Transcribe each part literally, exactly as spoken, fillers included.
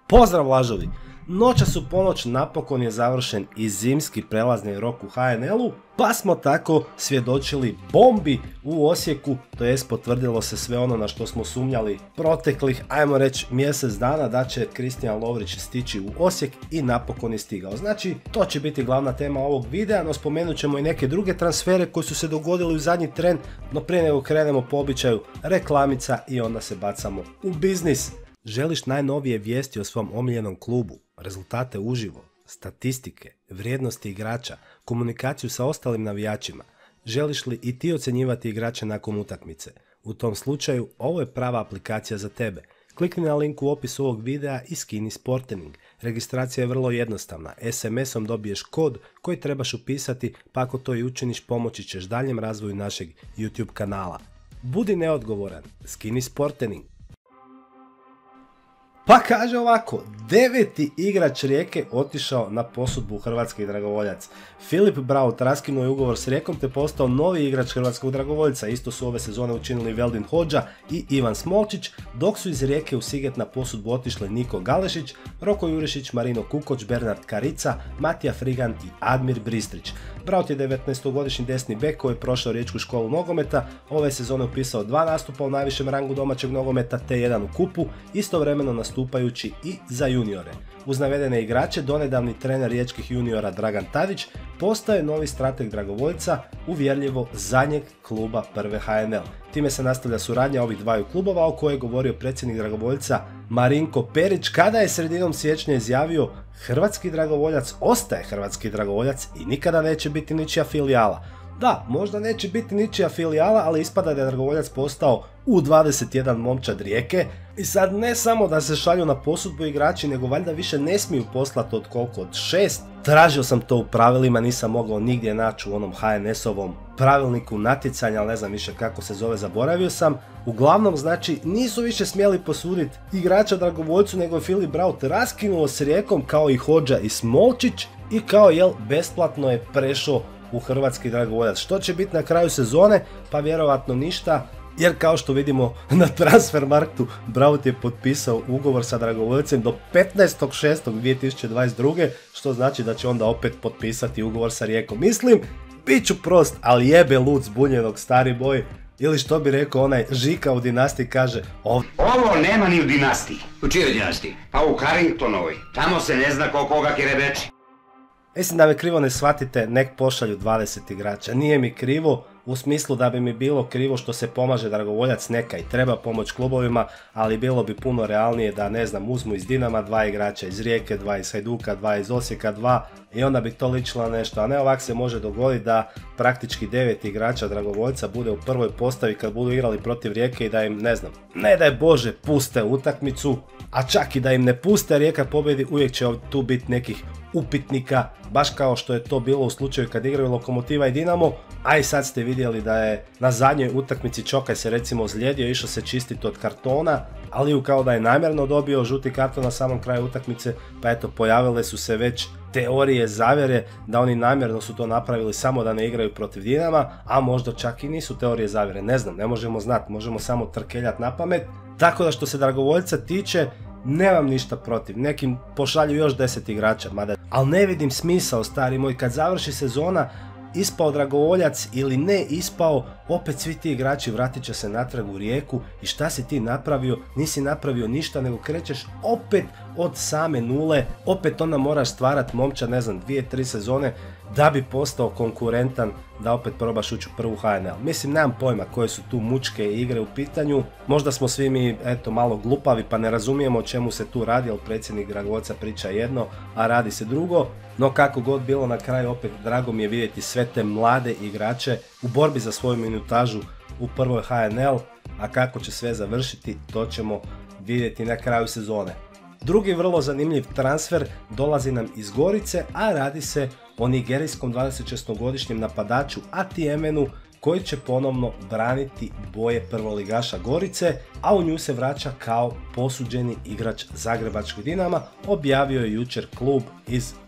Pozdrav lažovi! Noćas u ponoć napokon je završen i zimski prelazni rok u H N L-u, pa smo tako svjedočili bombi u Osijeku, to jest potvrdilo se sve ono na što smo sumnjali proteklih, ajmo reći, mjesec dana da će Kristijan Lovrić stići u Osijek i napokon je stigao. Znači, to će biti glavna tema ovog videa, no spomenut ćemo i neke druge transfere koji su se dogodili u zadnji tren, no prije nego krenemo po običaju reklamica i onda se bacamo u biznis. Želiš najnovije vijesti o svom omiljenom klubu, rezultate uživo, statistike, vrijednosti igrača, komunikaciju sa ostalim navijačima? Želiš li i ti ocjenjivati igrače nakon utakmice? U tom slučaju ovo je prava aplikacija za tebe. Klikni na link u opisu ovog videa i skini Sportening. Registracija je vrlo jednostavna, es em esom dobiješ kod koji trebaš upisati, pa ako to i učiniš pomoći ćeš daljem razvoju našeg YouTube kanala. Budi neodgovoran, skini Sportening. Pa kaže ovako, deveti igrač Rijeke otišao na posudbu hrvatskih dragovoljac. Filip Braut raskinuo je ugovor s Rijekom te postao novi igrač hrvatskog dragovoljca. Isto su ove sezone učinili Veldin Hodža i Ivan Smolčić, dok su iz Rijeke u Siget na posudbu otišli Niko Galešić, Roko Jurišić, Marino Kukoč, Bernard Karica, Matija Frigan i Admir Bristrić. Braut je devetnaestogodišnji desni bek koji je prošao riječku školu nogometa, ove sezone upisao dva nastupa u najvišem rangu domaćeg nogometa te jedan u kupu, istovremeno nastupajući i za juniore. Uz navedene igrače, donedavni trener riječkih juniora Dragan Tadić postaje novi strateg dragovoljca, uvjerljivo zadnjeg kluba prve H N L. Time se nastavlja suradnja ovih dvaju klubova o kojoj je govorio predsjednik dragovoljca Marinko Perić kada je sredinom siječnja izjavio: hrvatski dragovoljac ostaje hrvatski dragovoljac i nikada neće biti ničija filijala. Da, možda neće biti ničija filijala, ali ispada da je dragovoljac postao U dvadeset jedan momčad Rijeke i sad ne samo da se šalju na posudbu igrači, nego valjda više ne smiju poslati od koliko, od šest. Tražio sam to u pravilima, nisam mogao nigdje naći u onom H N S-ovom pravilniku natjecanja, ali ne znam više kako se zove, zaboravio sam. Uglavnom, znači, nisu više smjeli posuditi igrača dragovoljcu, nego je Filip Braut raskinuo s Rijekom kao i Hodža i Smolčić i kao jel besplatno je prešao u hrvatski dragovoljac. Što će biti na kraju sezone? Pa vjerovatno ništa, jer kao što vidimo na Transfermarktu, Braut je potpisao ugovor sa dragovoljcem do petnaestog šestog dvije tisuće dvadeset druge, što znači da će onda opet potpisati ugovor sa Rijekom. Mislim, bit ću prost, ali jebe lud zbunjenog, stari boj. Ili što bi rekao onaj Žika u Dinastiji, kaže ovo nema ni u Dinastiji. U čijoj Dinastiji? Pa u Carringtonovoj. Tamo se ne zna ko koga kerebeči. Mislim da me krivo ne shvatite, nek pošalju dvadeset igrača. Nije mi krivo u smislu da bi mi bilo krivo što se pomaže dragovoljac, neka i treba pomoć klubovima, ali bilo bi puno realnije da, ne znam, uzmu iz Dinama dva igrača, iz Rijeke dva, iz Hajduka dva, iz Osijeka dva i onda bi to ličilo nešto, a ne ovak se može dogoditi da praktički devet igrača dragovoljca bude u prvoj postavi kad budu igrali protiv Rijeke i da im, ne znam, ne daj Bože puste utakmicu, a čak i da im ne puste Rijeka pobjedi, uvijek će tu biti nekih upitnika, baš kao što je to bilo u slučaju kad igraju Lokomotiva i Dinamo, a i sad ste vidjeli da je na zadnjoj utakmici Čokaj se recimo ozlijedio, išao se čistiti od kartona, ali kao da je namjerno dobio žuti karton na samom kraju utakmice, pa eto pojavile su se već teorije zavjere da oni namjerno su to napravili samo da ne igraju protiv Dinama, a možda čak i nisu teorije zavjere, ne znam, ne možemo znati, možemo samo trkeljati na pamet. Tako da što se dragovoljca tiče, nemam ništa protiv, nekim pošalju još deset igrača, mada, ali ne vidim smisao, stari moj, kad završi sezona, ispao dragovoljac ili ne ispao, opet svi ti igrači vratit će se natrag u Rijeku i šta si ti napravio? Nisi napravio ništa, nego krećeš opet od same nule, opet onda moraš stvarat momčad, ne znam, dvije, tri sezone da bi postao konkurentan da opet probaš ući u prvu H N L. Mislim, nemam pojma koje su tu mučke igre u pitanju, možda smo svi mi, eto, malo glupavi pa ne razumijemo o čemu se tu radi, ali predsjednik dragovoljca priča jedno, a radi se drugo, no kako god bilo na kraju, opet drago mi je vidjeti sve te mlade igrače u borbi za svoju minutažu u prvoj H N L, a kako će sve završiti, to ćemo vidjeti na kraju sezone. Drugi vrlo zanimljiv transfer dolazi nam iz Gorice, a radi se o nigerijskom dvadesetšestogodišnjem napadaču Atiemenu koji će ponovno braniti boje prvoligaša Gorice, a u nju se vraća kao posuđeni igrač Zagrebačkog Dinama, objavio je jučer klub iz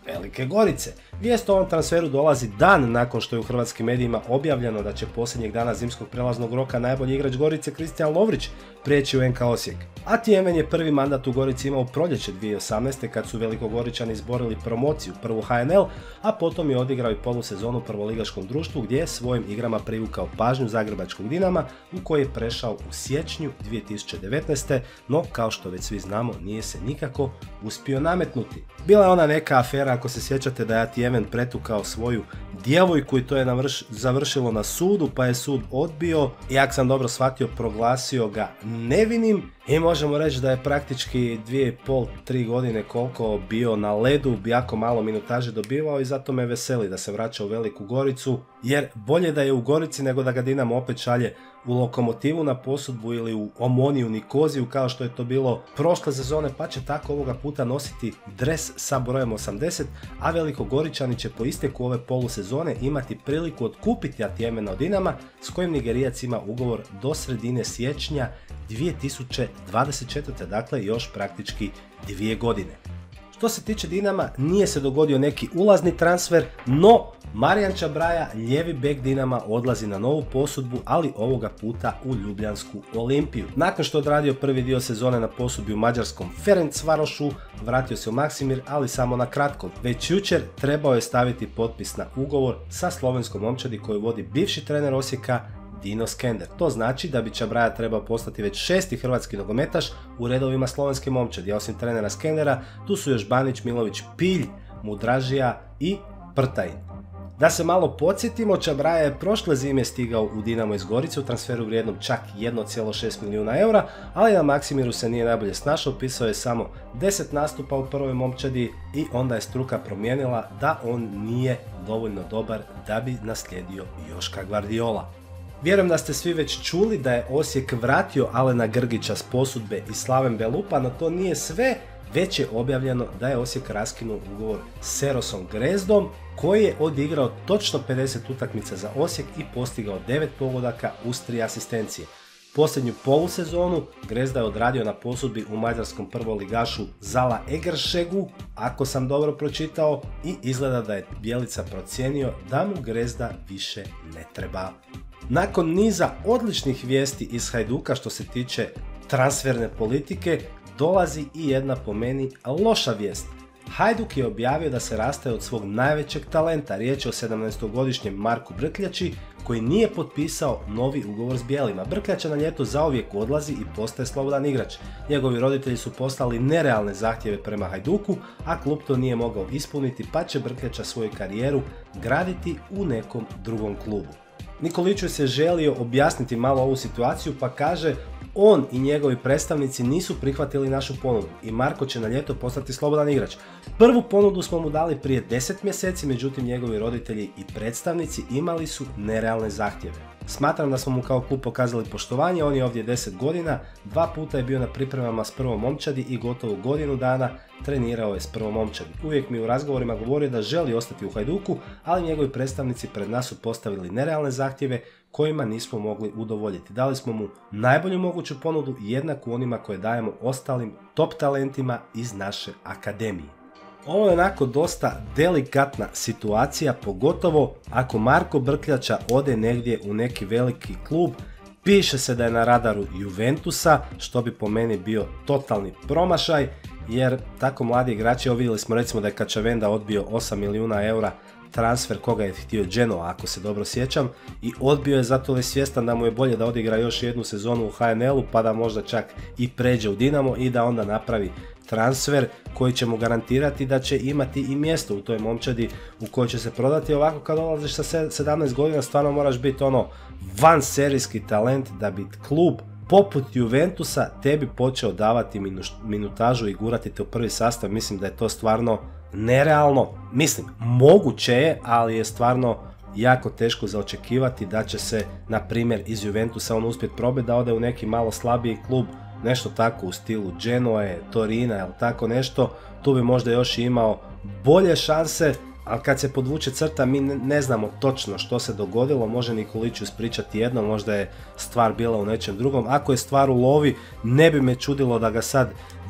Velike Gorice. Vijest o ovom transferu dolazi dan nakon što je u hrvatskim medijima objavljeno da će posljednjeg dana zimskog prelaznog roka najbolji igrač Gorice Kristijan Lovrić prijeći u N K Osijek. A Tjemen je prvi mandat u Gorici imao u proljeće dvije tisuće osamnaeste. kad su Velikogoričani izborili promociju prvu H N L, a potom je odigrao i polusezonu u prvoligaškom društvu gdje je svojim igrama privukao pažnju zagrebačkog Dinama u koji je prešao u siječnju dvije tisuće devetnaeste. no kao što već svi znamo nije se nikako uspio nametnuti. Bila je ona neka afera, ako se sjećate, da je Tjemen pretukao svoju djevojku i to je navrš, završilo na sudu, pa je sud odbio i ako sam dobro shvatio proglasio ga nevinim i možemo reći da je praktički dvije i pol, tri godine koliko bio na ledu, jako malo minutaže dobivao i zato me veseli da se vraća u Veliku Goricu, jer bolje da je u Gorici nego da ga Dinamo opet šalje u Lokomotivu na posudbu ili u Omoniju Nikoziju kao što je to bilo prošle sezone, pa će tako ovoga puta nositi dres sa brojem osamdeset, a Velikogoričani će po isteku ove polusezone imati priliku otkupiti Tjemena od Dinama s kojim Nigerijac ima ugovor do sredine siječnja dvije tisuće dvadeset četvrte. dakle još praktički dvije godine. Što se tiče Dinama, nije se dogodio neki ulazni transfer, no Marijan Čabraja, lijevi bek Dinama, odlazi na novu posudbu, ali ovoga puta u Ljubljansku Olimpiju. Nakon što je odradio prvi dio sezone na posudbi u mađarskom Ferencvarošu, vratio se u Maksimir, ali samo na kratko. Već jučer trebao je staviti potpis na ugovor sa slovenskom momčadi koju vodi bivši trener Osijeka Dino Skender. To znači da bi Čabraja trebao postati već šesti hrvatski nogometaš u redovima slovenske momčadi, a osim trenera Skendera tu su još Banić, Milović, Pilj, Mudražija i Prtajin. Da se malo podsjetimo, Čabraja je prošle zime stigao u Dinamo iz Gorice u transferu vrijednom čak jedan zarez šest milijuna eura, ali na Maksimiru se nije najbolje snašao, upisao je samo deset nastupa u prvoj momčadi i onda je struka promijenila da on nije dovoljno dobar da bi naslijedio Joška Gvardiola. Vjerujem da ste svi već čuli da je Osijek vratio Alena Grgića s posudbe i Slaven Belupa, no to nije sve, već je objavljeno da je Osijek raskinuo ugovor s Erosom Grezdom koji je odigrao točno pedeset utakmica za Osijek i postigao devet pogodaka uz tri asistencije. Posljednju polusezonu Grezda je odradio na posudbi u mađarskom prvoligašu Zala Egeršegu, ako sam dobro pročitao, i izgleda da je Bjelica procijenio da mu Grezda više ne treba. Nakon niza odličnih vijesti iz Hajduka što se tiče transferne politike, dolazi i jedna po meni loša vijest. Hajduk je objavio da se rastaje od svog najvećeg talenta, riječ je o sedamnaestogodišnjem Marku Brkljači koji nije potpisao novi ugovor s bijelima. Brkljača na ljeto zauvijek odlazi i postaje slobodan igrač. Njegovi roditelji su poslali nerealne zahtjeve prema Hajduku, a klub to nije mogao ispuniti, pa će Brkljača svoju karijeru graditi u nekom drugom klubu. Nikoliću se želio objasniti malo ovu situaciju pa kaže on i njegovi predstavnici nisu prihvatili našu ponudu i Marko će na ljeto postati slobodan igrač. Prvu ponudu smo mu dali prije deset mjeseci, međutim njegovi roditelji i predstavnici imali su nerealne zahtjeve. Smatram da smo mu kao klub pokazali poštovanje, on je ovdje deset godina, dva puta je bio na pripremama s prvom momčadi i gotovo godinu dana trenirao je s prvom momčadi. Uvijek mi u razgovorima govorio da želi ostati u Hajduku, ali njegovi predstavnici pred nas su postavili nerealne zahtjeve kojima nismo mogli udovoljiti. Dali smo mu najbolju moguću ponudu, jednaku onima koje dajemo ostalim top talentima iz naše akademije. Ovo je onako dosta delikatna situacija, pogotovo ako Marko Brkljača ode negdje u neki veliki klub. Piše se da je na radaru Juventusa, što bi po meni bio totalni promašaj, jer tako mladi igrači, evo vidjeli smo recimo da je Kačavenda odbio osam milijuna eura transfer koga je htio Genoa, ako se dobro sjećam, i odbio je zato je svjestan da mu je bolje da odigra još jednu sezonu u H N L-u pa da možda čak i pređe u Dinamo i da onda napravi transfer koji će mu garantirati da će imati i mjesto u toj momčadi u kojoj će se prodati. Ovako kad dolaziš sa sedamnaest godina stvarno moraš biti ono vanserijski talent da bi klub poput Juventusa tebi počeo davati minutažu i gurati te u prvi sastav. Mislim da je to stvarno nerealno. Mislim, moguće je, ali je stvarno jako teško za očekivati da će se, na primjer, iz Juventusa on uspjeti probiti da ode u neki malo slabiji klub, nešto tako u stilu Genoe, Torina ili tako nešto. Tu bi možda još imao bolje šanse, ali kad se podvuče crta mi ne znamo točno što se dogodilo. Može Nikoliću ispričati jedno, možda je stvar bila u nečem drugom. Ako je stvar u lovi, ne bi me čudilo da ga sad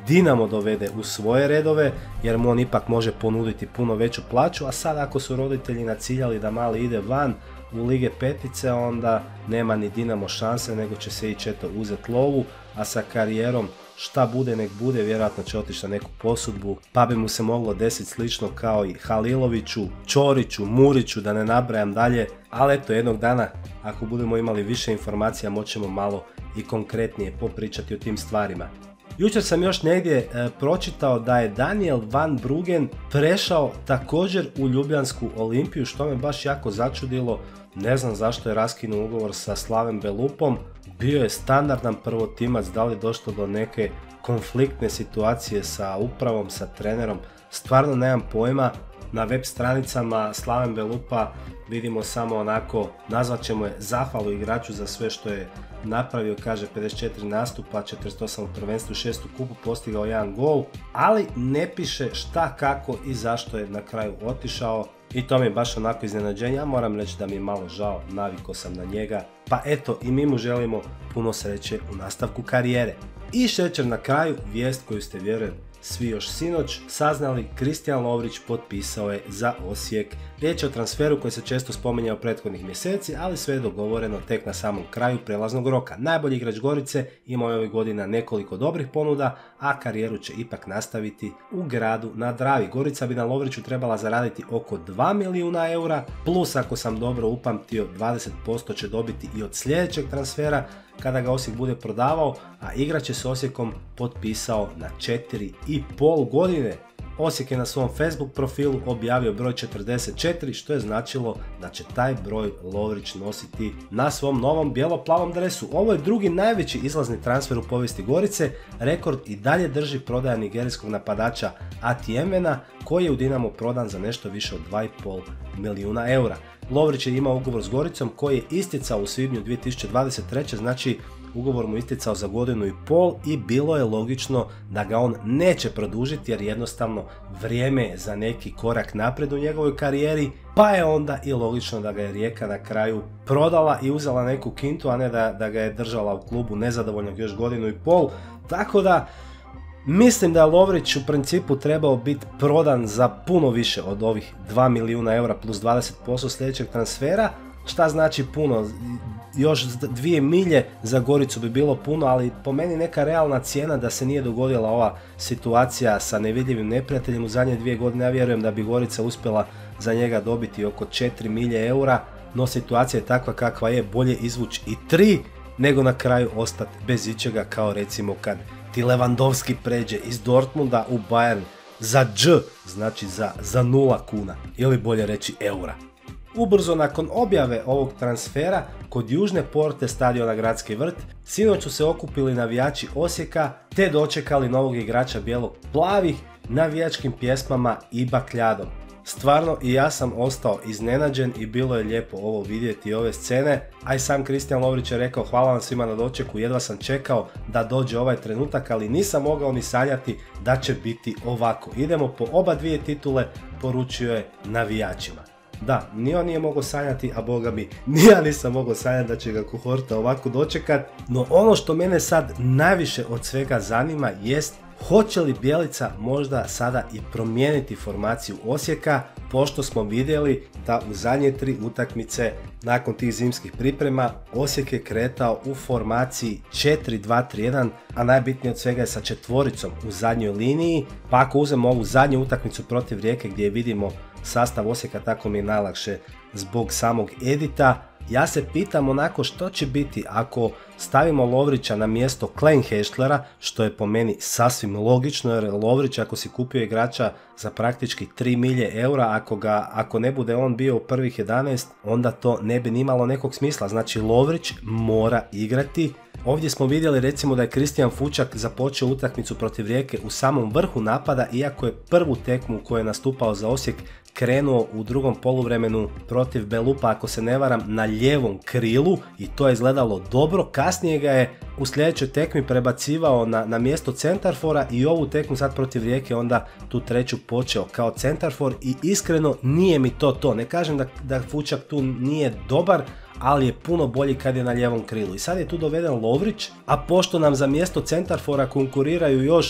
Dinamo dovede u svoje redove, jer mu on ipak može ponuditi puno veću plaću, a sad ako su roditelji naciljali da mali ide van u Lige petice, onda nema ni Dinamo šanse, nego će se ići eto uzeti lovu, a sa karijerom šta bude nek bude, vjerojatno će otići na neku posudbu, pa bi mu se moglo desiti slično kao i Haliloviću, Ćoriću, Muriću, da ne nabrajam dalje, ali eto jednog dana ako budemo imali više informacija moćemo malo i konkretnije popričati o tim stvarima. Jučer sam još negdje e, pročitao da je Daniel Van Bruggen prešao također u Ljubljansku Olimpiju, što me baš jako začudilo. Ne znam zašto je raskinuo ugovor sa Slavem Belupom, bio je standardan prvotimac, da li je došlo do neke konfliktne situacije sa upravom, sa trenerom, stvarno nemam pojma. Na web stranicama Slaven Belupa vidimo samo onako, nazvat ćemo je zahvalu igraču za sve što je napravio, kaže pedeset četiri nastupa, četrdeset osam u prvenstvu, šest u kupu, postigao jedan gol, ali ne piše šta, kako i zašto je na kraju otišao. I to mi je baš onako iznenađenje, ja moram reći da mi je malo žao, navikao sam na njega, pa eto i mi mu želimo puno sreće u nastavku karijere. I šećer na kraju, vijest koju ste vjerujem svi još sinoć saznali, Kristijan Lovrić potpisao je za Osijek. Riječ je o transferu koji se često spominjao prethodnih mjeseci, ali sve je dogovoreno tek na samom kraju prelaznog roka. Najbolji igrač Gorice imao je ove godine nekoliko dobrih ponuda, a karijeru će ipak nastaviti u gradu na Dravi. Gorica bi na Lovriću trebala zaraditi oko dva milijuna eura, plus ako sam dobro upamtio dvadeset posto će dobiti i od sljedećeg transfera kada ga Osijek bude prodavao, a igrač je s Osijekom potpisao na četiri i pol godine. Osijek je na svom Facebook profilu objavio broj četrdeset četiri, što je značilo da će taj broj Lovrić nositi na svom novom bijelo-plavom dresu. Ovo je drugi najveći izlazni transfer u povijesti Gorice, rekord i dalje drži prodaja nigerijskog napadača Atiemena, koji je u Dinamo prodan za nešto više od dva i pol milijuna eura. Lovrić je imao ugovor s Goricom koji je isticao u svibnju dvije tisuće dvadeset treće, znači ugovor mu isticao za godinu i pol i bilo je logično da ga on neće produžiti jer jednostavno vrijeme je za neki korak naprijed u njegovoj karijeri, pa je onda i logično da ga je Rijeka na kraju prodala i uzela neku kintu, a ne da, da ga je držala u klubu nezadovoljnog još godinu i pol, tako da mislim da je Lovrić u principu trebao biti prodan za puno više od ovih dva milijuna eura plus dvadeset posto sljedećeg transfera. Šta znači puno? Još dvije milje za Goricu bi bilo puno, ali po meni neka realna cijena da se nije dogodila ova situacija sa nevidljivim neprijateljem u zadnje dvije godine. Ja vjerujem da bi Gorica uspjela za njega dobiti oko četiri milije eura, no situacija je takva kakva je, bolje izvući i tri nego na kraju ostati bez ičega, kao recimo kad ti Lewandowski pređe iz Dortmunda u Bayern za dž, znači za, za nula kuna, ili bolje reći eura. Ubrzo nakon objave ovog transfera kod južne porte stadiona Gradski vrt, sinoć su se okupili navijači Osijeka te dočekali novog igrača bijelo-plavih navijačkim pjesmama i bakljadom. Stvarno i ja sam ostao iznenađen i bilo je lijepo ovo vidjeti, ove scene, a i sam Kristijan Lovrić je rekao hvala vam svima na dočeku, jedva sam čekao da dođe ovaj trenutak, ali nisam mogao ni sanjati da će biti ovako. Idemo po oba dvije titule, poručio je navijačima. Da, ni on nije mogao sanjati, a boga mi, ni ja nisam mogao sanjati da će ga kohorta ovako dočekat. No ono što mene sad najviše od svega zanima jest hoće li Bjelica možda sada i promijeniti formaciju Osijeka, pošto smo vidjeli da u zadnje tri utakmice nakon tih zimskih priprema Osijek je kretao u formaciji četiri dva tri jedan, a najbitnije od svega je sa četvoricom u zadnjoj liniji. Pa ako uzmemo ovu zadnju utakmicu protiv Rijeke gdje vidimo sastav Osijeka, tako mi je najlakše zbog samog edita. Ja se pitam onako što će biti ako stavimo Lovrića na mjesto Kleinhechtlera, što je po meni sasvim logično, jer Lovrić ako si kupio igrača za praktički tri milije eura, ako, ga, ako ne bude on bio u prvih jedanaest, onda to ne bi nimalo nekog smisla. Znači Lovrić mora igrati. Ovdje smo vidjeli recimo da je Kristijan Fučak započeo utakmicu protiv Rijeke u samom vrhu napada, iako je prvu tekmu u kojoj je nastupao za Osijek krenuo u drugom poluvremenu protiv Belupa, ako se ne varam, na lijevom krilu i to je izgledalo dobro. Kasnije ga je u sljedećoj tekmi prebacivao na, na mjesto centarfora i ovu tekmu sad protiv Rijeke onda tu treću počeo kao centarfor i iskreno nije mi to to. Ne kažem da, da Fučak tu nije dobar, ali je puno bolji kad je na lijevom krilu. I sad je tu doveden Lovrić, a pošto nam za mjesto centarfora konkuriraju još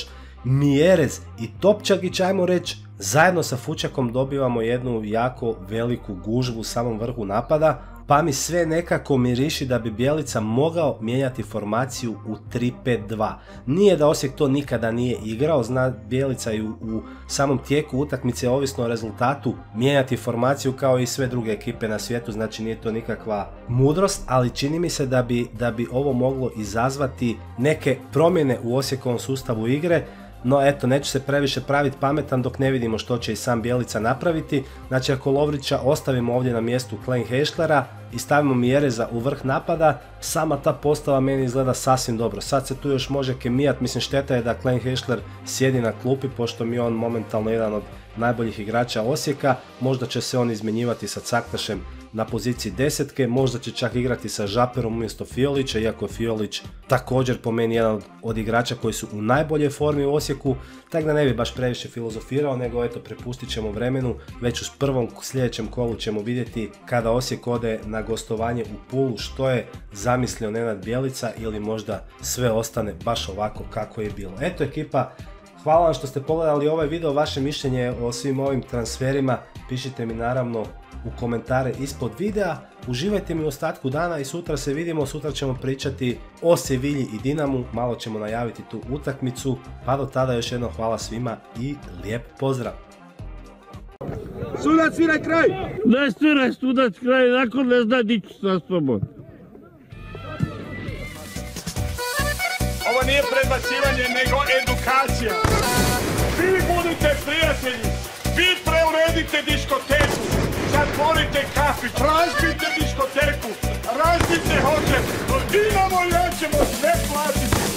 Mjerez i Topčagić, ajmo reći, zajedno sa Fučakom dobivamo jednu jako veliku gužvu u samom vrhu napada, pa mi sve nekako miriši da bi Bjelica mogao mijenjati formaciju u tri pet dva. Nije da Osijek to nikada nije igrao, zna Bjelica i u, u samom tijeku utakmice, ovisno o rezultatu, mijenjati formaciju kao i sve druge ekipe na svijetu, znači nije to nikakva mudrost, ali čini mi se da bi, da bi ovo moglo izazvati neke promjene u Osijekovom sustavu igre. No eto, neću se previše praviti pametan dok ne vidimo što će i sam Bjelica napraviti. Znači ako Lovrića ostavimo ovdje na mjestu Klein Heštlera i stavimo Mjereza u vrh napada, sama ta postava meni izgleda sasvim dobro. Sad se tu još može kemijat, mislim šteta je da Klein Heštler sjedi na klupi pošto mi je on momentalno jedan od najboljih igrača Osijeka. Možda će se on izmjenjivati sa Caktašem na poziciji desetke, možda će čak igrati sa Žaperom umjesto Fiolića, iako je Fiolić također po meni jedan od igrača koji su u najboljoj formi u Osijeku, tako da ne bi baš previše filozofirao, nego eto, prepustit ćemo vremenu, već u prvom sljedećem kolu ćemo vidjeti kada Osijek ode na gostovanje u Pulu što je zamislio Nenad Bjelica ili možda sve ostane baš ovako kako je bilo. Eto ekipa, hvala vam što ste pogledali ovaj video, vaše mišljenje o svim ovim transferima pišite mi naravno u komentare ispod videa, uživajte mi u ostatku dana i sutra se vidimo, sutra ćemo pričati o Sevilji i Dinamu, malo ćemo najaviti tu utakmicu, pa do tada još jednom hvala svima i lijep pozdrav! Sudac, sviraj kraj! Ne sviraj sudac kraj, nakon ne zna dići sa sobom. Ovo nije predbacivanje, nego edukacija. Vi budite prijatelji, vi preuredite diskoteku, zatvorite kafić, razbite diskoteku, razbite hotel, Dinamo i ja ćemo sve platiti.